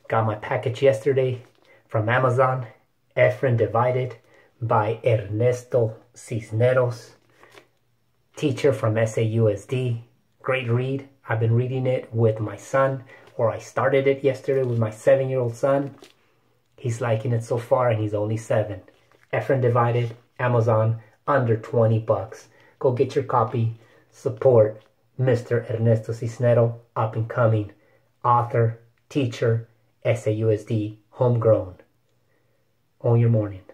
Got my package yesterday from Amazon. Efrén Divided by Ernesto Cisneros, teacher from SAUSD. Great read. I've been reading it with my son, or I started it yesterday with my 7-year-old son. He's liking it so far, and he's only 7. Efrén Divided, Amazon, under 20 bucks. Go get your copy. Support Mr. Ernesto Cisneros, up and coming author, teacher, SAUSD, homegrown. Own your morning.